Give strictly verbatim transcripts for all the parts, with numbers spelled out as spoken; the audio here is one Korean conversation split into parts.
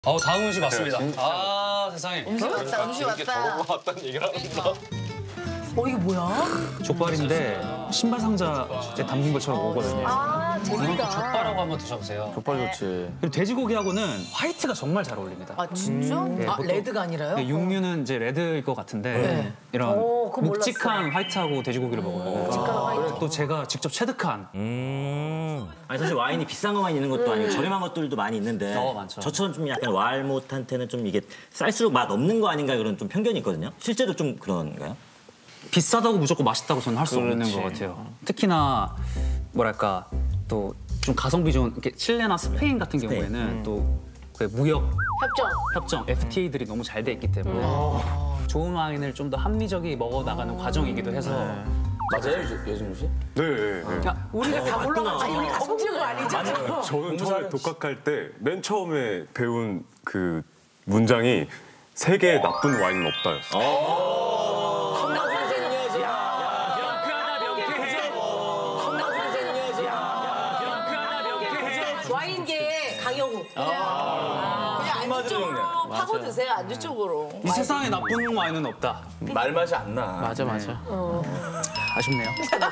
어 다음 음식 왔습니다. 아 세상에. 음식 왔다, 음식 왔다. 저런 거 왔다는 얘기를 하는구나. 어, 이게 뭐야? 족발인데 신발 상자 이제 담긴 것처럼 오거든요. 아, 재밌다. 족발하고 한번 드셔보세요. 족발 좋지. 그리고 돼지고기하고는 화이트가 정말 잘 어울립니다. 아, 진짜? 네, 아, 보통- 레드가 아니라요? 네, 육류는 이제 레드일 것 같은데 네. 이런 오, 그거 묵직한 화이트하고 돼지고기를 먹어요. 묵직한 화이트. 또 제가 직접 체득한 음. 아니 사실 와인이 비싼 것만 있는 것도 아니고 저렴한 것들도 많이 있는데 어, 많죠. 저처럼 좀 약간 왈못한테는 좀 이게 쌀수록 맛 없는 거 아닌가 그런 좀 편견이 있거든요. 실제로 좀 그런가요? 비싸다고 무조건 맛있다고 저는 할 수 없는 그렇지. 것 같아요. 특히나 뭐랄까 또 좀 가성비 좋은 이렇게 칠레나 스페인 같은 스페인. 경우에는 또그 무역 협정. 협정 에프티에이들이 너무 잘 돼 있기 때문에 좋은 와인을 좀 더 합리적이 먹어 나가는 과정이기도 해서 맞아요, 여진우 씨? 네, 네, 네. 야, 우리가 다 올라가지. 맞구나. 우리 가성비는 아니잖아. 저는 처음에 독학할 때 맨 처음에 배운 그 문장이 세계에 나쁜 와인은 없다였어요. 와인계의 강영욱. 그냥 안주 쪽으로 파고 드세요, 안주 쪽으로. 이 세상에 나쁜 와인은 없다. 말 맛이 안 나. 맞아 맞아. 아쉽네요.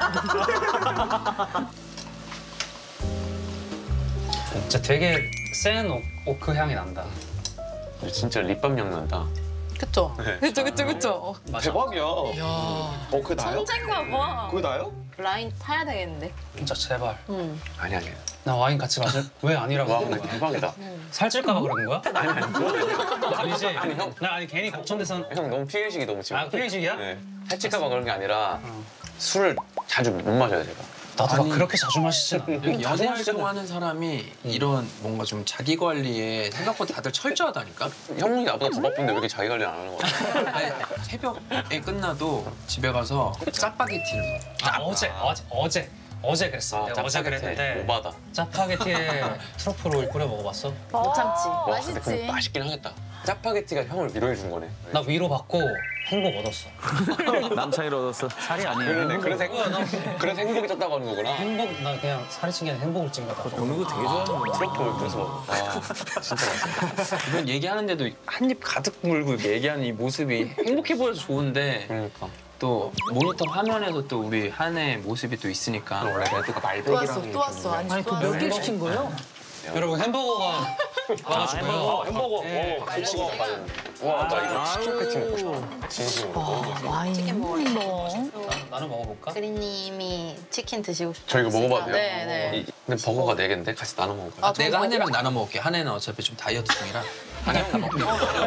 진짜 되게 센 오- 오크 향이 난다. 진짜 립밤 향 난다. 그쵸? 그쵸, 그쵸, 그쵸. 대박이야. 어, 그게 나요? 천재인가 봐. 그게 나요? 라인 타야 되겠는데. 진짜 제발. 응. 아니 아니. 나 와인 같이 마실 왜 아니라고 와 하는 근데 거야? 대박이다. 살찔까봐 그러는 거야? 아니 아니. 그건 아니지. 아니 형. 나 아니 괜히 걱정돼서. 형 너무 피해식이 너무 지금. 아 피해식이야? 네. 살찔까봐 그런 게 아니라 술을 자주 못 마셔요 제가. 나도 막 아니, 그렇게 자주 마시진 않아. 여기 연애 자주 마시잖아. 활동하는 사람이 이런 뭔가 좀 자기 관리에 생각보다 다들 철저하다니까? 형이 나보다 더 바쁜데 왜 이렇게 자기 관리 안 하는 거야? 아니, 새벽에 끝나도 집에 가서 짜파게티를 먹어. 아, 어제 어제 어제 어제 그랬어. 내가 어제 그랬는데 오바다. 짜파게티에 트러플 오일 뿌려 먹어봤어? 못 참지. 와 근데 그럼 맛있긴 하겠다. 짜파게티가 형을 위로해 준 거네. 나 위로 받고 행복 얻었어. 남창이를 얻었어. 살이 아니에요. 그러네. 그래서 행, 그래서 행복이 졌다고 하는 거구나. 행복 나 그냥 살이 찐 게 아니라 행복을 찐 거다. 먹는 거 되게 좋아하는구나. 트러플 그래서 와 진짜 맛있다. 이건 얘기하는데도 한 입 가득 물고 이렇게 얘기하는 이 모습이 행복해 보여서 좋은데 그러니까. 또 모니터 화면에서 또 우리 한의 모습이 또 있으니까 원래 레드가 또 말백이라는 왔어, 게 또 왔어. 있는데. 아니, 또 몇 개 시킨 거예요? 여러분 햄버거가 와가지고요. 어, 햄버거. 어, 햄버거 받았는데. 와, 나 이거 치킨 패티 먹고 싶어. 진심으로. 아, 와인. 치킨 먹어요. 뭐. 나는 먹어볼까? 그린님이 치킨 드시고 싶어요. 저 이거 먹어봐도 돼요? 네, 네. 이- 근데 버거가 네 개인데 같이 나눠 먹을까요? 아, 내가 저거 한 애랑 나눠 먹을게. 한 애는 어차피 좀 다이어트 중이라 한 애랑 다 먹게.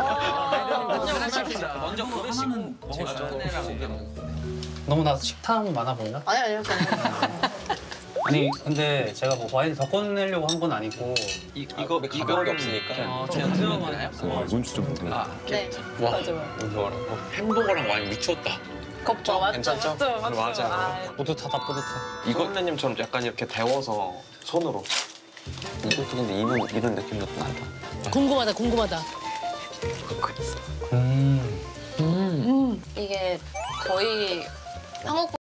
먼저 고르시고 제가 한 애랑 먹게. 너무 나 식탐 많아 보이나? 아니, 아니요, 저는. 아니 근데 제가 뭐 와인을 더 꺼내려고 한 건 아니고 이, 이거 가벼운 게 없으니까. 어, 좀 그냥 부드러운 드시나요? 와, 이건 진짜 모르겠네. 아, 네. 와, 맞아, 맞아. 이거랑 햄버거랑 와인 미쳤다. 겁죠, 맞죠? 괜찮죠? 맞죠, 맞죠. 맞아요. 아, 뿌듯하다 뿌듯해. 이거 선배님처럼 약간 이렇게 데워서 손으로. 이것도 근데 이런, 이런 느낌도 또 난다. 궁금하다, 궁금하다. 음. 이게 거의 한국